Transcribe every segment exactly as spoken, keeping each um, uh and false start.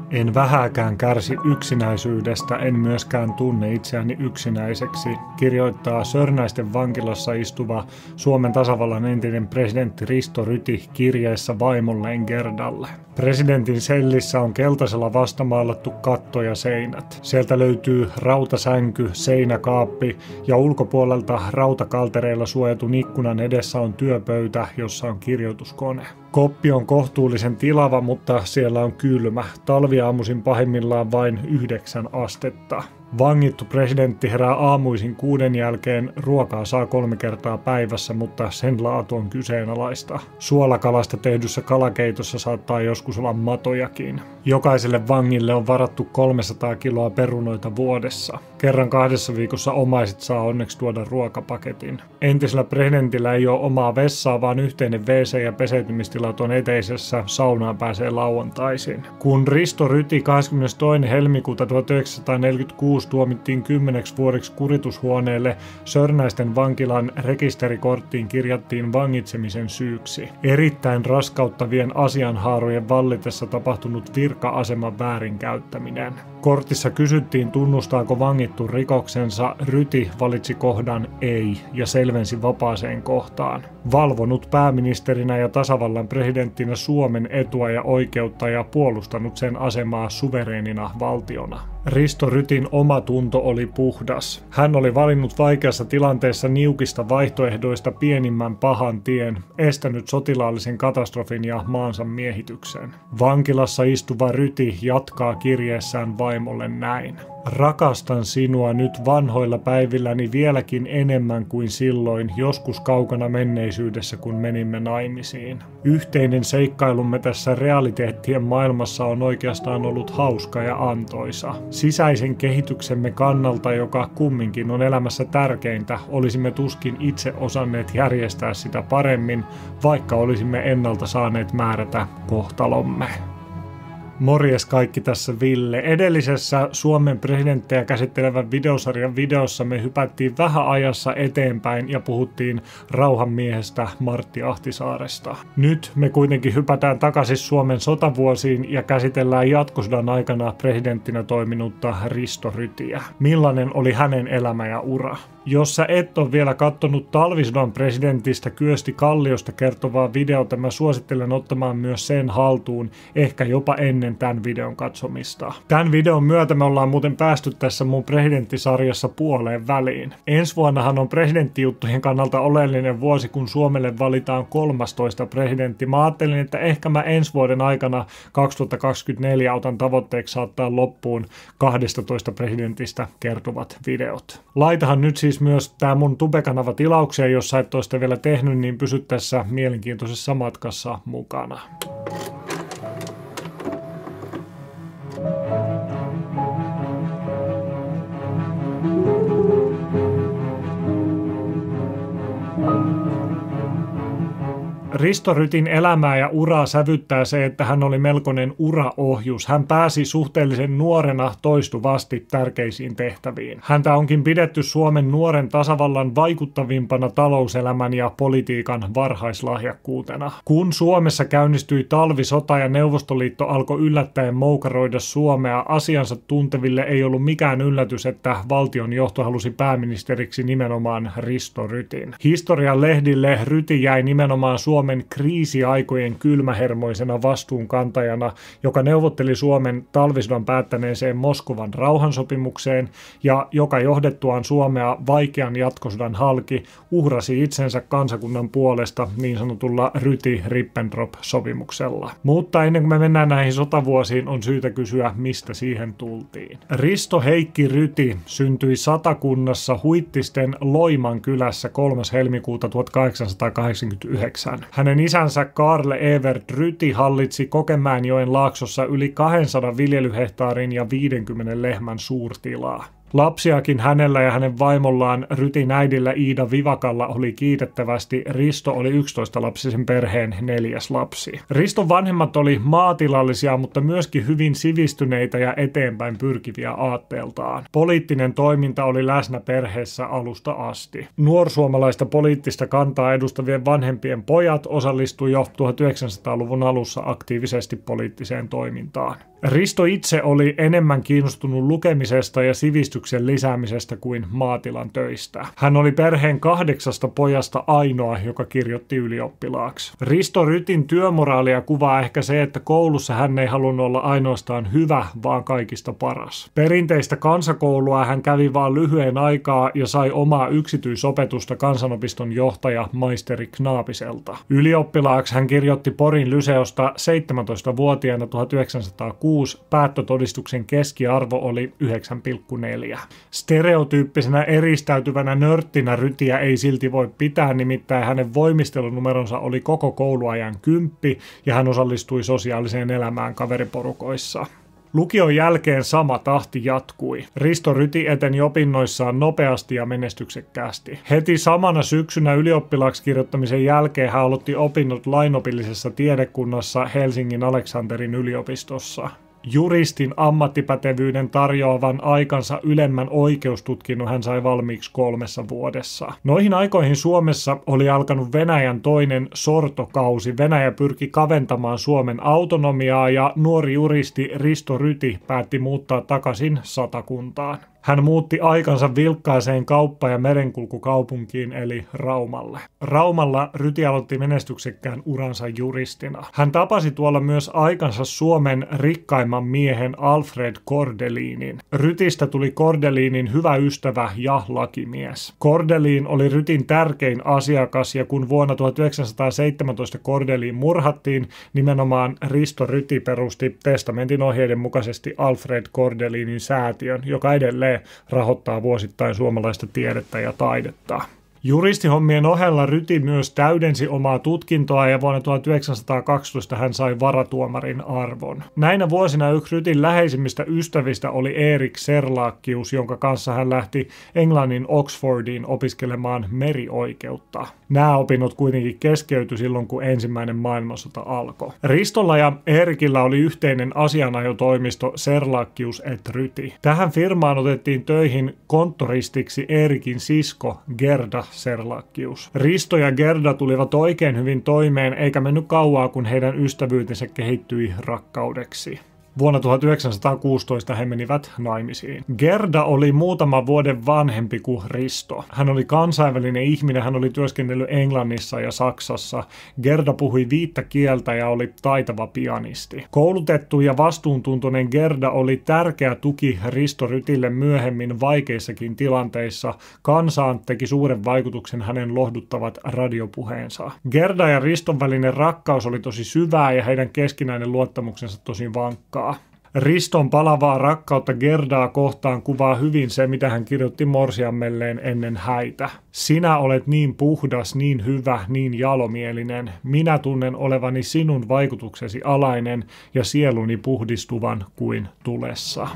En vähääkään kärsi yksinäisyydestä, en myöskään tunne itseäni yksinäiseksi, kirjoittaa Sörnäisten vankilassa istuva Suomen tasavallan entinen presidentti Risto Ryti kirjeessä vaimolleen Gerdalle. Presidentin sellissä on keltaisella vastamaalattu katto ja seinät. Sieltä löytyy rautasänky, seinäkaappi ja ulkopuolelta rautakaltereilla suojatun ikkunan edessä on työpöytä, jossa on kirjoituskone. Koppi on kohtuullisen tilava, mutta siellä on kylmä. Talviaamuisin pahimmillaan vain yhdeksän astetta. Vangittu presidentti herää aamuisin kuuden jälkeen, ruokaa saa kolme kertaa päivässä, mutta sen laatu on kyseenalaista. Suolakalasta tehdyssä kalakeitossa saattaa joskus olla matojakin. Jokaiselle vangille on varattu kolmesataa kiloa perunoita vuodessa. Kerran kahdessa viikossa omaiset saa onneksi tuoda ruokapaketin. Entisellä presidentillä ei ole omaa vessaa, vaan yhteinen wc ja peseytymistilat on eteisessä, saunaan pääsee lauantaisin. Kun Risto Ryti kahdeskymmenestoinen helmikuuta tuhatyhdeksänsataaneljäkymmentäkuusi tuomittiin kymmeneksi vuodeksi kuritushuoneelle, Sörnäisten vankilan rekisterikorttiin kirjattiin vangitsemisen syyksi erittäin raskauttavien asianhaarojen vallitessa tapahtunut virka-aseman väärinkäyttäminen. Kortissa kysyttiin, tunnustaako vangittu rikoksensa. Ryti valitsi kohdan ei ja selvensi vapaaseen kohtaan. Valvonut pääministerinä ja tasavallan presidenttinä Suomen etua ja oikeutta ja puolustanut sen asemaa suvereenina valtiona. Risto Rytin oma tunto oli puhdas. Hän oli valinnut vaikeassa tilanteessa niukista vaihtoehdoista pienimmän pahan tien, estänyt sotilaallisen katastrofin ja maansa miehityksen. Vankilassa istuva Ryti jatkaa kirjeessään vaimolle näin. Rakastan sinua nyt vanhoilla päivilläni vieläkin enemmän kuin silloin, joskus kaukana menneisyydessä, kun menimme naimisiin. Yhteinen seikkailumme tässä realiteettien maailmassa on oikeastaan ollut hauska ja antoisa. Sisäisen kehityksemme kannalta, joka kumminkin on elämässä tärkeintä, olisimme tuskin itse osanneet järjestää sitä paremmin, vaikka olisimme ennalta saaneet määrätä kohtalomme. Morjes kaikki, tässä Ville. Edellisessä Suomen presidenttejä käsittelevän videosarjan videossa me hypättiin vähän ajassa eteenpäin ja puhuttiin rauhanmiehestä Martti Ahtisaaresta. Nyt me kuitenkin hypätään takaisin Suomen sotavuosiin ja käsitellään jatkosodan aikana presidenttinä toiminutta Risto Rytiä. Millainen oli hänen elämä ja ura? Jos sä et ole vielä kattonut talvisodan presidentistä Kyösti Kalliosta kertovaa videota, mä suosittelen ottamaan myös sen haltuun, ehkä jopa ennen tämän videon katsomista. Tämän videon myötä me ollaan muuten päästy tässä mun presidenttisarjassa puoleen väliin. Ensi vuonnahan on presidenttijuttujen kannalta oleellinen vuosi, kun Suomelle valitaan kolmastoista presidentti. Mä ajattelin, että ehkä mä ensi vuoden aikana kaksituhattakaksikymmentäneljä otan tavoitteeksi saattaa loppuun kahdestatoista presidentistä kertovat videot. Laitahan nyt siis myös tää mun Tube-kanava tilaukseen, jos sä et ole sitä vielä tehnyt, niin pysy tässä mielenkiintoisessa matkassa mukana. Risto Rytin elämää ja uraa sävyttää se, että hän oli melkoinen uraohjus. Hän pääsi suhteellisen nuorena toistuvasti tärkeisiin tehtäviin. Häntä onkin pidetty Suomen nuoren tasavallan vaikuttavimpana talouselämän ja politiikan varhaislahjakkuutena. Kun Suomessa käynnistyi talvisota ja Neuvostoliitto alkoi yllättäen moukaroida Suomea, asiansa tunteville ei ollut mikään yllätys, että valtion johto halusi pääministeriksi nimenomaan Risto Rytin. Historian lehdille Ryti jäi nimenomaan Suomen kriisiaikojen kylmähermoisena vastuunkantajana, joka neuvotteli Suomen talvisodan päättäneeseen Moskovan rauhansopimukseen ja joka johdettuaan Suomea vaikean jatkosodan halki uhrasi itsensä kansakunnan puolesta niin sanotulla Ryti-Ribbentrop-sopimuksella. Mutta ennen kuin me mennään näihin sotavuosiin, on syytä kysyä, mistä siihen tultiin. Risto Heikki Ryti syntyi Satakunnassa Huittisten Loiman kylässä kolmas helmikuuta tuhatkahdeksansataakahdeksankymmentäyhdeksän. Hänen isänsä Karl Evert Ryti hallitsi Kokemäenjoen laaksossa yli kahdensadan viljelyhehtaarin ja viidenkymmenen lehmän suurtilaa. Lapsiakin hänellä ja hänen vaimollaan Rytin äidillä Iida Vivakalla oli kiitettävästi. Risto oli yksitoista-lapsisen perheen neljäs lapsi. Riston vanhemmat oli maatilallisia, mutta myöskin hyvin sivistyneitä ja eteenpäin pyrkiviä aatteeltaan. Poliittinen toiminta oli läsnä perheessä alusta asti. Nuorsuomalaista poliittista kantaa edustavien vanhempien pojat osallistui jo tuhatyhdeksänsataaluvun alussa aktiivisesti poliittiseen toimintaan. Risto itse oli enemmän kiinnostunut lukemisesta ja sivistyksen lisäämisestä kuin maatilan töistä. Hän oli perheen kahdeksasta pojasta ainoa, joka kirjoitti ylioppilaaksi. Risto Rytin työmoraalia kuvaa ehkä se, että koulussa hän ei halunnut olla ainoastaan hyvä, vaan kaikista paras. Perinteistä kansakoulua hän kävi vain lyhyen aikaa ja sai omaa yksityisopetusta kansanopiston johtaja maisteri Knaapiselta. Ylioppilaaksi hän kirjoitti Porin Lyseosta seitsemäntoistavuotiaana tuhatyhdeksänsataakuusi. Päättötodistuksen keskiarvo oli yhdeksän pilkku neljä. Stereotyyppisenä eristäytyvänä nörttinä Rytiä ei silti voi pitää, nimittäin hänen voimistelunumeronsa oli koko kouluajan kymppi ja hän osallistui sosiaaliseen elämään kaveriporukoissa. Lukion jälkeen sama tahti jatkui. Risto Ryti eteni opinnoissaan nopeasti ja menestyksekkäästi. Heti samana syksynä ylioppilaaksi kirjoittamisen jälkeen hän aloitti opinnot lainopillisessa tiedekunnassa Helsingin Aleksanterin yliopistossa. Juristin ammattipätevyyden tarjoavan aikansa ylemmän oikeustutkinnon hän sai valmiiksi kolmessa vuodessa. Noihin aikoihin Suomessa oli alkanut Venäjän toinen sortokausi. Venäjä pyrki kaventamaan Suomen autonomiaa ja nuori juristi Risto Ryti päätti muuttaa takaisin Satakuntaan. Hän muutti aikansa vilkkaaseen kauppa- ja merenkulkukaupunkiin eli Raumalle. Raumalla Ryti aloitti menestyksekkään uransa juristina. Hän tapasi tuolla myös aikansa Suomen rikkaimman miehen Alfred Kordelinin. Rytistä tuli Kordelinin hyvä ystävä ja lakimies. Kordelin oli Rytin tärkein asiakas ja kun vuonna tuhatyhdeksänsataaseitsemäntoista Kordelin murhattiin, nimenomaan Risto Ryti perusti testamentin ohjeiden mukaisesti Alfred Kordelinin säätiön, joka edelleen rahoittaa vuosittain suomalaista tiedettä ja taidetta. Juristihommien ohella Ryti myös täydensi omaa tutkintoa ja vuonna tuhatyhdeksänsataakaksitoista hän sai varatuomarin arvon. Näinä vuosina yksi Rytin läheisimmistä ystävistä oli Erik Serlachius, jonka kanssa hän lähti Englannin Oxfordiin opiskelemaan merioikeutta. Nämä opinnot kuitenkin keskeytyi silloin, kun ensimmäinen maailmansota alkoi. Ristolla ja Erikillä oli yhteinen asianajotoimisto Serlachius et Ryti. Tähän firmaan otettiin töihin konttoristiksi Erikin sisko Gerda Serlachius. Risto ja Gerda tulivat oikein hyvin toimeen, eikä mennyt kauaa, kun heidän ystävyytensä kehittyi rakkaudeksi. Vuonna tuhatyhdeksänsataakuusitoista he menivät naimisiin. Gerda oli muutaman vuoden vanhempi kuin Risto. Hän oli kansainvälinen ihminen, hän oli työskennellyt Englannissa ja Saksassa. Gerda puhui viittä kieltä ja oli taitava pianisti. Koulutettu ja vastuuntuntoinen Gerda oli tärkeä tuki Risto Rytille myöhemmin vaikeissakin tilanteissa. Kansaan teki suuren vaikutuksen hänen lohduttavat radiopuheensa. Gerda ja Riston välinen rakkaus oli tosi syvää ja heidän keskinäinen luottamuksensa tosi vankkaa. Riston palavaa rakkautta Gerdaa kohtaan kuvaa hyvin se, mitä hän kirjoitti morsiammelleen ennen häitä. Sinä olet niin puhdas, niin hyvä, niin jalomielinen. Minä tunnen olevani sinun vaikutuksesi alainen ja sieluni puhdistuvan kuin tulessa.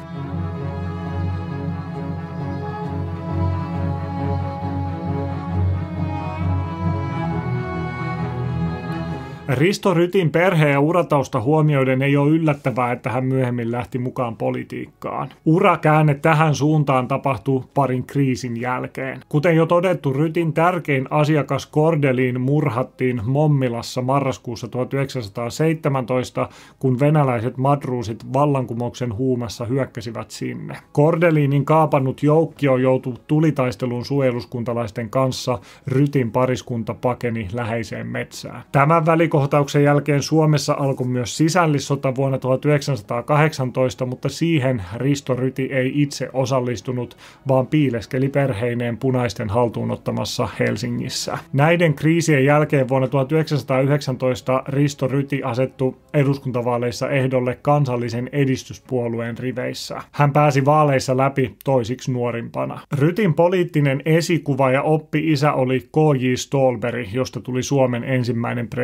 Risto Rytin perhe- ja uratausta huomioiden ei ole yllättävää, että hän myöhemmin lähti mukaan politiikkaan. Urakäänne tähän suuntaan tapahtui parin kriisin jälkeen. Kuten jo todettu, Rytin tärkein asiakas Kordelin murhattiin Mommilassa marraskuussa tuhatyhdeksänsataaseitsemäntoista, kun venäläiset madruusit vallankumouksen huumassa hyökkäsivät sinne. Kordelinin kaapannut joukkio joutui tulitaisteluun suojeluskuntalaisten kanssa. Rytin pariskunta pakeni läheiseen metsään. Tämän välikohtauksen jälkeen Suomessa alkoi myös sisällissota vuonna tuhatyhdeksänsataakahdeksantoista, mutta siihen Risto Ryti ei itse osallistunut, vaan piileskeli perheineen punaisten haltuunottamassa Helsingissä. Näiden kriisien jälkeen vuonna tuhatyhdeksänsataayhdeksäntoista Risto Ryti asettui eduskuntavaaleissa ehdolle Kansallisen edistyspuolueen riveissä. Hän pääsi vaaleissa läpi toisiksi nuorimpana. Rytin poliittinen esikuva ja oppi-isä oli K J Ståhlberg, josta tuli Suomen ensimmäinen presidentti.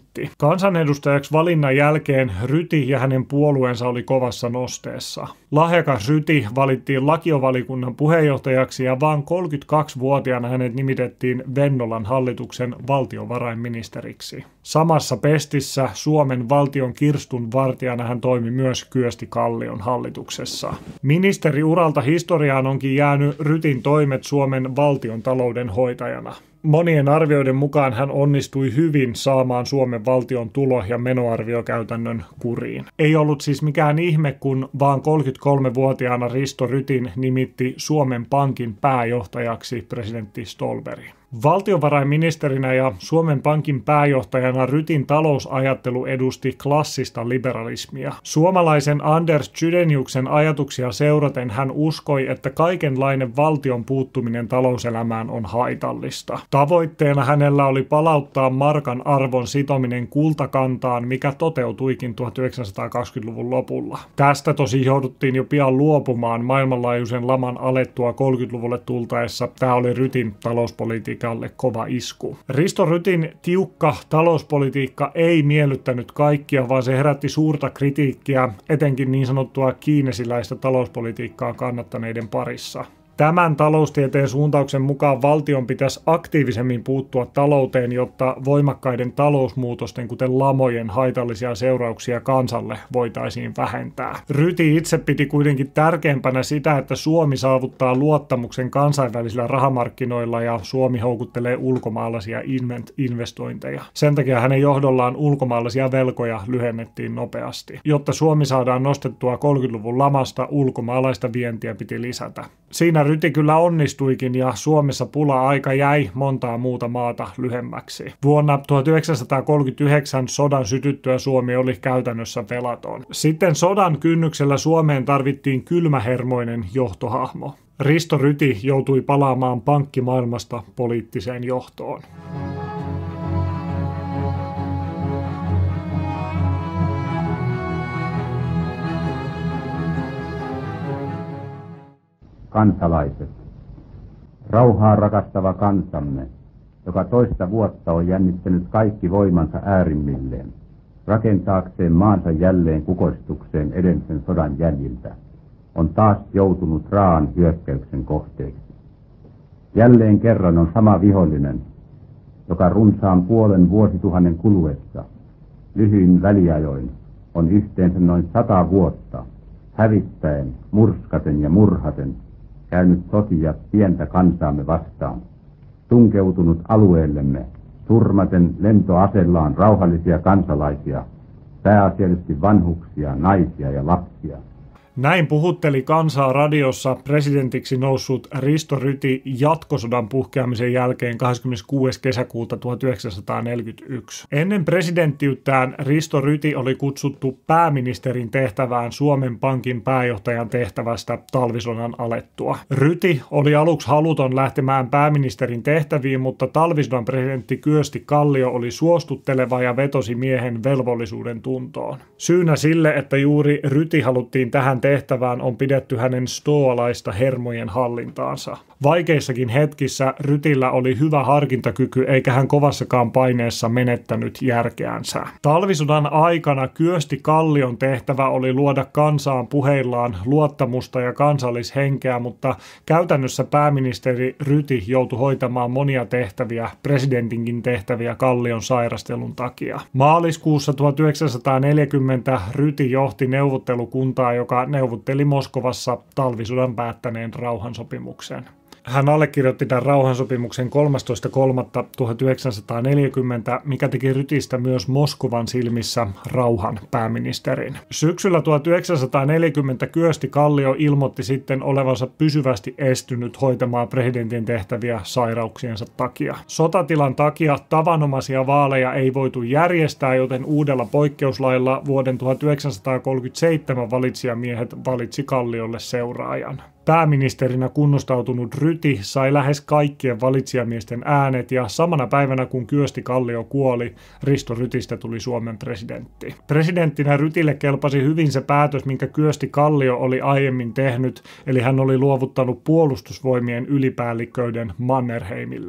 voitti. Kansanedustajaksi valinnan jälkeen Ryti ja hänen puolueensa oli kovassa nosteessa. Lahjakas Ryti valittiin lakiovalikunnan puheenjohtajaksi ja vain kolmekymmentäkaksivuotiaana hänet nimitettiin Vennolan hallituksen valtiovarainministeriksi. Samassa pestissä Suomen valtion kirstun vartijana hän toimi myös Kyösti Kallion hallituksessa. Ministeriuralta historiaan onkin jäänyt Rytin toimet Suomen valtion talouden hoitajana. Monien arvioiden mukaan hän onnistui hyvin saamaan Suomen valtion tulo- ja menoarviokäytännön kuriin. Ei ollut siis mikään ihme, kun vaan kolmekymmentäkolmevuotiaana Risto Rytin nimitti Suomen Pankin pääjohtajaksi presidentti Ståhlberg. Valtiovarainministerinä ja Suomen Pankin pääjohtajana Rytin talousajattelu edusti klassista liberalismia. Suomalaisen Anders Chydeniuksen ajatuksia seuraten hän uskoi, että kaikenlainen valtion puuttuminen talouselämään on haitallista. Tavoitteena hänellä oli palauttaa markan arvon sitominen kultakantaan, mikä toteutuikin tuhatyhdeksänsataakaksikymmentäluvun lopulla. Tästä tosi jouduttiin jo pian luopumaan maailmanlaajuisen laman alettua kolmekymmentäluvulle tultaessa. Tämä oli Rytin talouspolitiikka kova isku. Risto Rytin tiukka talouspolitiikka ei miellyttänyt kaikkia, vaan se herätti suurta kritiikkiä, etenkin niin sanottua kiinesiläistä talouspolitiikkaa kannattaneiden parissa. Tämän taloustieteen suuntauksen mukaan valtion pitäisi aktiivisemmin puuttua talouteen, jotta voimakkaiden talousmuutosten, kuten lamojen haitallisia seurauksia kansalle voitaisiin vähentää. Ryti itse piti kuitenkin tärkeämpänä sitä, että Suomi saavuttaa luottamuksen kansainvälisillä rahamarkkinoilla ja Suomi houkuttelee ulkomaalaisia investointeja. Sen takia hänen johdollaan ulkomaalaisia velkoja lyhennettiin nopeasti. Jotta Suomi saadaan nostettua kolmekymmentäluvun lamasta, ulkomaalaista vientiä piti lisätä. Siinä Ryti kyllä onnistuikin ja Suomessa pula-aika jäi montaa muuta maata lyhemmäksi. Vuonna tuhatyhdeksänsataakolmekymmentäyhdeksän sodan sytyttyä Suomi oli käytännössä velaton. Sitten sodan kynnyksellä Suomeen tarvittiin kylmähermoinen johtohahmo. Risto Ryti joutui palaamaan pankkimaailmasta poliittiseen johtoon. Kansalaiset. Rauhaa rakastava kansamme, joka toista vuotta on jännittänyt kaikki voimansa äärimmilleen, rakentaakseen maansa jälleen kukoistukseen edellisen sodan jäljiltä, on taas joutunut raan hyökkäyksen kohteeksi. Jälleen kerran on sama vihollinen, joka runsaan puolen vuosituhannen kuluessa, lyhyin väliajoin, on yhteensä noin sata vuotta, hävittäen, murskaten ja murhaten, käynyt sotia pientä kansaamme vastaan, tunkeutunut alueellemme, surmaten lentoasellaan rauhallisia kansalaisia, pääasiallisesti vanhuksia, naisia ja lapsia. Näin puhutteli kansaa radiossa presidentiksi noussut Risto Ryti jatkosodan puhkeamisen jälkeen kahdeskymmeneskuudes kesäkuuta tuhatyhdeksänsataaneljäkymmentäyksi. Ennen presidenttiyttään Risto Ryti oli kutsuttu pääministerin tehtävään Suomen Pankin pääjohtajan tehtävästä talvisodan alettua. Ryti oli aluksi haluton lähtemään pääministerin tehtäviin, mutta talvisodan presidentti Kyösti Kallio oli suostutteleva ja vetosi miehen velvollisuuden tuntoon. Syynä sille, että juuri Ryti haluttiin tähän tehtävään, on pidetty hänen stoalaista hermojen hallintaansa. Vaikeissakin hetkissä Rytillä oli hyvä harkintakyky, eikä hän kovassakaan paineessa menettänyt järkeänsä. Talvisodan aikana Kyösti Kallion tehtävä oli luoda kansaan puheillaan luottamusta ja kansallishenkeä, mutta käytännössä pääministeri Ryti joutui hoitamaan monia tehtäviä, presidentinkin tehtäviä Kallion sairastelun takia. Maaliskuussa tuhatyhdeksänsataaneljäkymmentä Ryti johti neuvottelukuntaa, joka neuvotteli Moskovassa talvisodan päättäneen rauhansopimuksen. Hän allekirjoitti tämän rauhansopimuksen kolmastoista kolmatta tuhatyhdeksänsataaneljäkymmentä, mikä teki Rytistä myös Moskovan silmissä rauhan pääministerin. Syksyllä tuhatyhdeksänsataaneljäkymmentä Kyösti Kallio ilmoitti sitten olevansa pysyvästi estynyt hoitamaan presidentin tehtäviä sairauksiensa takia. Sotatilan takia tavanomaisia vaaleja ei voitu järjestää, joten uudella poikkeuslailla vuoden tuhatyhdeksänsataakolmekymmentäseitsemän valitsijamiehet valitsi Kalliolle seuraajan. Pääministerinä kunnostautunut Ryti sai lähes kaikkien valitsijamiesten äänet ja samana päivänä kun Kyösti Kallio kuoli, Risto Rytistä tuli Suomen presidentti. Presidenttinä Rytille kelpasi hyvin se päätös, minkä Kyösti Kallio oli aiemmin tehnyt, eli hän oli luovuttanut puolustusvoimien ylipäällikköyden Mannerheimille.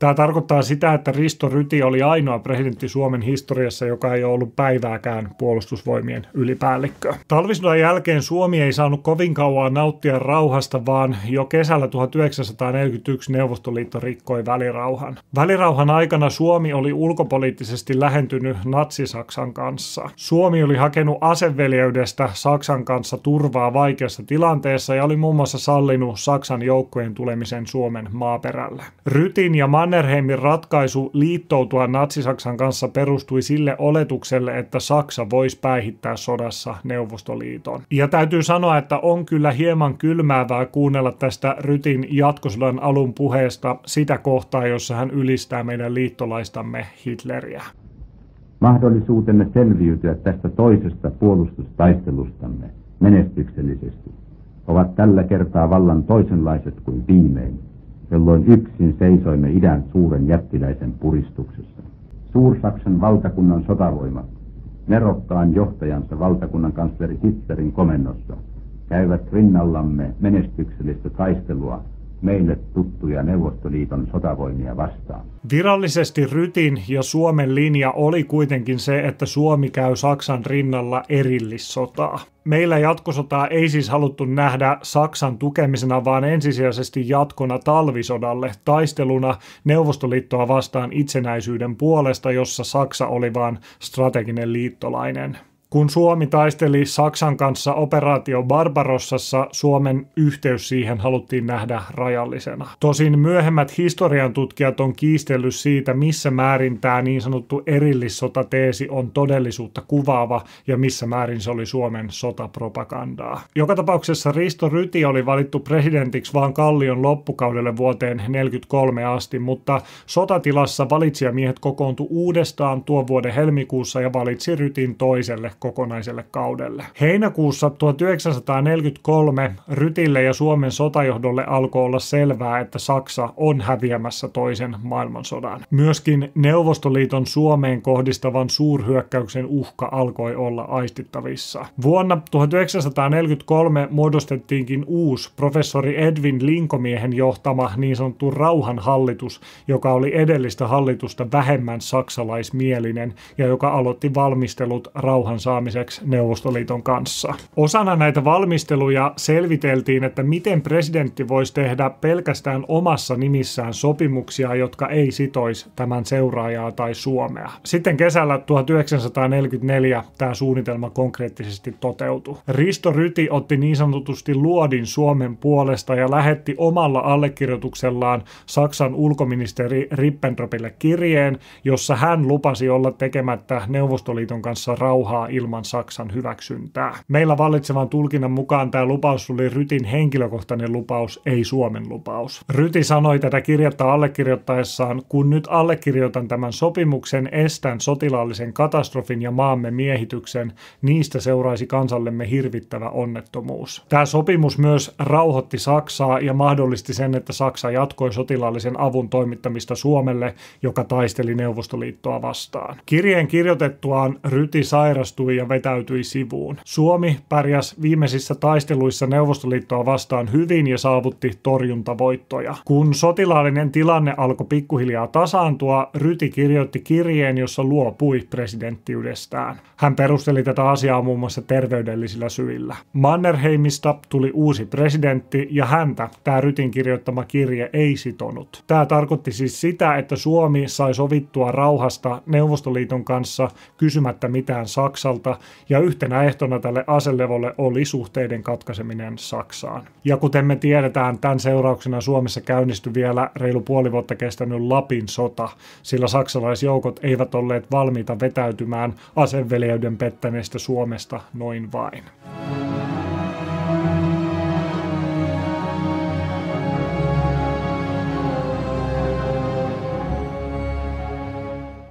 Tämä tarkoittaa sitä, että Risto Ryti oli ainoa presidentti Suomen historiassa, joka ei ole ollut päivääkään puolustusvoimien ylipäällikkö. Talvisodan jälkeen Suomi ei saanut kovin kauan nauttia rauhasta, vaan jo kesällä tuhatyhdeksänsataaneljäkymmentäyksi Neuvostoliitto rikkoi välirauhan. Välirauhan aikana Suomi oli ulkopoliittisesti lähentynyt Natsi-Saksan kanssa. Suomi oli hakenut aseveljeydestä Saksan kanssa turvaa vaikeassa tilanteessa ja oli muun muassa sallinut Saksan joukkojen tulemisen Suomen maaperälle. Rytin ja Mannerheimin ratkaisu liittoutua Natsi-Saksan kanssa perustui sille oletukselle, että Saksa voisi päihittää sodassa Neuvostoliiton. Ja täytyy sanoa, että on kyllä hieman kylmäävää kuunnella tästä Rytin jatkosodan alun puheesta sitä kohtaa, jossa hän ylistää meidän liittolaistamme Hitleriä. Mahdollisuutemme selviytyä tästä toisesta puolustustaistelustamme menestyksellisesti ovat tällä kertaa vallan toisenlaiset kuin viimein, jolloin yksin seisoimme idän suuren jättiläisen puristuksessa. Suur-Saksan valtakunnan sotavoimat, nerokkaan johtajansa valtakunnan kansleri Hitlerin komennossa, käyvät rinnallamme menestyksellistä taistelua meille tuttuja Neuvostoliiton sotavoimia vastaan. Virallisesti Rytin ja Suomen linja oli kuitenkin se, että Suomi käy Saksan rinnalla erillissotaa. Meillä jatkosotaa ei siis haluttu nähdä Saksan tukemisena, vaan ensisijaisesti jatkona talvisodalle, taisteluna Neuvostoliittoa vastaan itsenäisyyden puolesta, jossa Saksa oli vain strateginen liittolainen. Kun Suomi taisteli Saksan kanssa operaatio Barbarossassa, Suomen yhteys siihen haluttiin nähdä rajallisena. Tosin myöhemmät historian tutkijat on kiistellyt siitä, missä määrin tämä niin sanottu erillissotateesi on todellisuutta kuvaava ja missä määrin se oli Suomen sotapropagandaa. Joka tapauksessa Risto Ryti oli valittu presidentiksi vaan Kallion loppukaudelle vuoteen neljäkymmentäkolme asti, mutta sotatilassa valitsijamiehet kokoontu uudestaan tuon vuoden helmikuussa ja valitsi Rytin toiselle kokonaiselle kaudelle. Heinäkuussa tuhatyhdeksänsataaneljäkymmentäkolme Rytille ja Suomen sotajohdolle alkoi olla selvää, että Saksa on häviämässä toisen maailmansodan. Myöskin Neuvostoliiton Suomeen kohdistavan suurhyökkäyksen uhka alkoi olla aistittavissa. Vuonna tuhatyhdeksänsataaneljäkymmentäkolme muodostettiinkin uusi professori Edwin Linkomiehen johtama niin sanottu rauhanhallitus, joka oli edellistä hallitusta vähemmän saksalaismielinen ja joka aloitti valmistelut rauhan saamiseksi Neuvostoliiton kanssa. Osana näitä valmisteluja selviteltiin, että miten presidentti voisi tehdä pelkästään omassa nimissään sopimuksia, jotka ei sitoisi tämän seuraajaa tai Suomea. Sitten kesällä tuhatyhdeksänsataaneljäkymmentäneljä tämä suunnitelma konkreettisesti toteutui. Risto Ryti otti niin sanotusti luodin Suomen puolesta ja lähetti omalla allekirjoituksellaan Saksan ulkoministeri Ribbentropille kirjeen, jossa hän lupasi olla tekemättä Neuvostoliiton kanssa rauhaa ilman Saksan hyväksyntää. Meillä vallitsevan tulkinnan mukaan tämä lupaus oli Rytin henkilökohtainen lupaus, ei Suomen lupaus. Ryti sanoi tätä kirjettä allekirjoittaessaan, kun nyt allekirjoitan tämän sopimuksen, estän sotilaallisen katastrofin ja maamme miehityksen, niistä seuraisi kansallemme hirvittävä onnettomuus. Tämä sopimus myös rauhoitti Saksaa ja mahdollisti sen, että Saksa jatkoi sotilaallisen avun toimittamista Suomelle, joka taisteli Neuvostoliittoa vastaan. Kirjeen kirjoitettuaan Ryti sairastui ja vetäytyi sivuun. Suomi pärjäsi viimeisissä taisteluissa Neuvostoliittoa vastaan hyvin ja saavutti torjuntavoittoja. Kun sotilaallinen tilanne alkoi pikkuhiljaa tasaantua, Ryti kirjoitti kirjeen, jossa luopui presidenttiydestään. Hän perusteli tätä asiaa muun muassa terveydellisillä syillä. Mannerheimista tuli uusi presidentti ja häntä tämä Rytin kirjoittama kirje ei sitonut. Tämä tarkoitti siis sitä, että Suomi sai sovittua rauhasta Neuvostoliiton kanssa kysymättä mitään Saksalta, ja yhtenä ehtona tälle aselevolle oli suhteiden katkaiseminen Saksaan. Ja kuten me tiedetään, tämän seurauksena Suomessa käynnistyi vielä reilu puoli vuotta kestänyt Lapin sota, sillä saksalaisjoukot eivät olleet valmiita vetäytymään aseveljeyden pettäneestä Suomesta noin vain.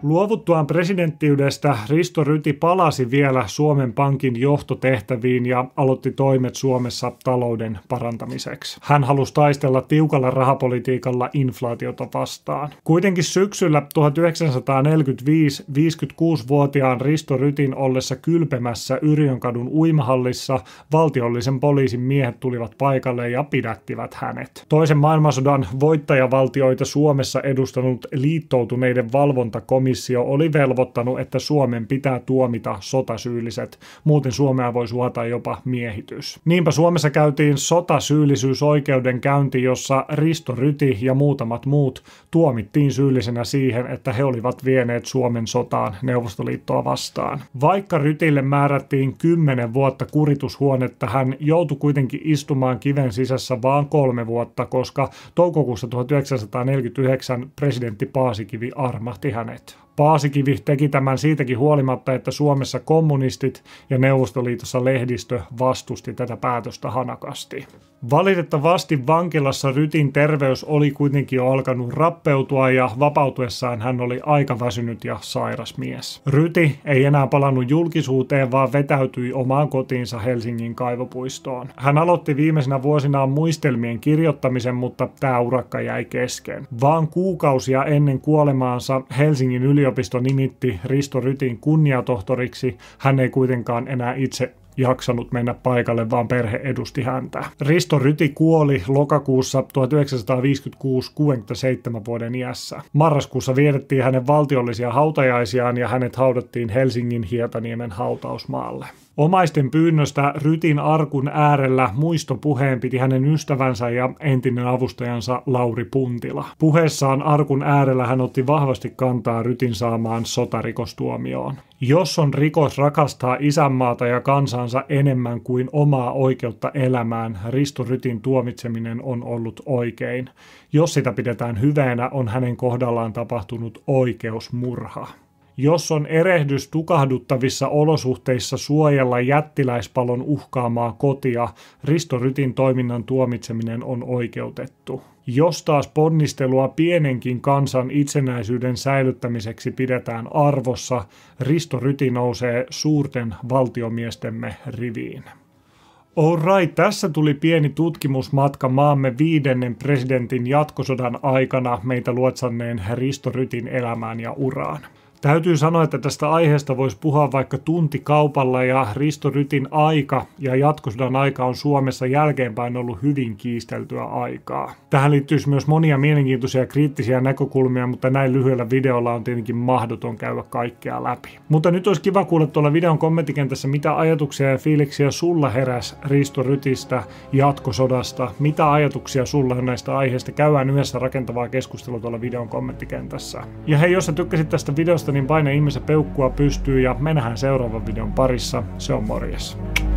Luovuttuaan presidenttiydestä Risto Ryti palasi vielä Suomen Pankin johtotehtäviin ja aloitti toimet Suomessa talouden parantamiseksi. Hän halusi taistella tiukalla rahapolitiikalla inflaatiota vastaan. Kuitenkin syksyllä tuhatyhdeksänsataaneljäkymmentäviisi viisikymmentäkuusivuotiaan Risto Rytin ollessa kylpemässä Yrjönkadun uimahallissa valtiollisen poliisin miehet tulivat paikalle ja pidättivät hänet. Toisen maailmansodan voittajavaltioita Suomessa edustanut liittoutuneiden valvontakomissio oli velvoittanut, että Suomen pitää tuomita sotasyylliset, muuten Suomea voi suhata jopa miehitys. Niinpä Suomessa käytiin sotasyyllisyysoikeudenkäynti, jossa Risto Ryti ja muutamat muut tuomittiin syyllisenä siihen, että he olivat vieneet Suomen sotaan Neuvostoliittoa vastaan. Vaikka Rytille määrättiin kymmenen vuotta kuritushuonetta, hän joutui kuitenkin istumaan kiven sisässä vain kolme vuotta, koska toukokuussa tuhatyhdeksänsataaneljäkymmentäyhdeksän presidentti Paasikivi armahti hänet. Paasikivi teki tämän siitäkin huolimatta, että Suomessa kommunistit ja Neuvostoliitossa lehdistö vastusti tätä päätöstä hanakasti. Valitettavasti vankilassa Rytin terveys oli kuitenkin jo alkanut rappeutua ja vapautuessaan hän oli aika väsynyt ja sairas mies. Ryti ei enää palannut julkisuuteen, vaan vetäytyi omaan kotiinsa Helsingin Kaivopuistoon. Hän aloitti viimeisenä vuosinaan muistelmien kirjoittamisen, mutta tämä urakka jäi kesken. Vaan kuukausia ennen kuolemaansa Helsingin yliopisto nimitti Risto Rytin kunniatohtoriksi. Hän ei kuitenkaan enää itse jaksanut mennä paikalle, vaan perhe edusti häntä. Risto Ryti kuoli lokakuussa tuhatyhdeksänsataaviisikymmentäkuusi kuudenkymmenenseitsemän vuoden iässä. Marraskuussa vietettiin hänen valtiollisia hautajaisiaan ja hänet haudattiin Helsingin Hietaniemen hautausmaalle. Omaisten pyynnöstä Rytin arkun äärellä muistopuheen piti hänen ystävänsä ja entinen avustajansa Lauri Puntila. Puheessaan arkun äärellä hän otti vahvasti kantaa Rytin saamaan sotarikostuomioon. Jos on rikos rakastaa isänmaata ja kansansa enemmän kuin omaa oikeutta elämään, Risto Rytin tuomitseminen on ollut oikein. Jos sitä pidetään hyveenä, on hänen kohdallaan tapahtunut oikeusmurha. Jos on erehdys tukahduttavissa olosuhteissa suojella jättiläispalon uhkaamaa kotia, Risto Rytin toiminnan tuomitseminen on oikeutettu. Jos taas ponnistelua pienenkin kansan itsenäisyyden säilyttämiseksi pidetään arvossa, Risto Ryti nousee suurten valtiomiestemme riviin. Alright, tässä tuli pieni tutkimusmatka maamme viidennen presidentin jatkosodan aikana meitä luotsanneen Risto Rytin elämään ja uraan. Täytyy sanoa, että tästä aiheesta voisi puhua vaikka tuntikaupalla ja Risto Rytin aika ja jatkosodan aika on Suomessa jälkeenpäin ollut hyvin kiisteltyä aikaa. Tähän liittyisi myös monia mielenkiintoisia kriittisiä näkökulmia, mutta näin lyhyellä videolla on tietenkin mahdoton käydä kaikkea läpi. Mutta nyt olisi kiva kuulla tuolla videon kommenttikentässä, mitä ajatuksia ja fiiliksiä sulla heräsi Risto Rytistä, jatkosodasta, mitä ajatuksia sulla on näistä aiheista. Käydään yhdessä rakentavaa keskustelua tuolla videon kommenttikentässä. Ja hei, jos sä tykkäsit tästä videosta, niin paina ihmeessä peukkua pystyy ja me nähdään seuraavan videon parissa. Se on morjes.